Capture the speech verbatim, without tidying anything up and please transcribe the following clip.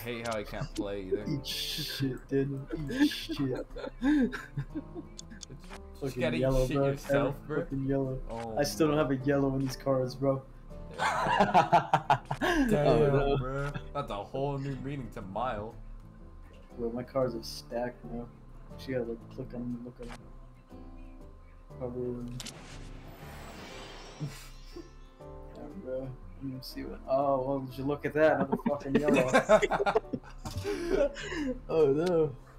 hate how I can't play either. Eat shit, dude. Eat shit. Just Fucking gotta yellow, eat shit bro. yourself, Every bro. Fucking yellow. Oh, I still don't have a yellow in these cards, bro. Damn, Oh, no. bro. That's a whole new meaning to mile. Bro, my cards are stacked, bro. She gotta like click on them and look at them. Probably. Yeah, bro. Let me see what. Oh, well, did you look at that? Another fucking yellow. Oh no.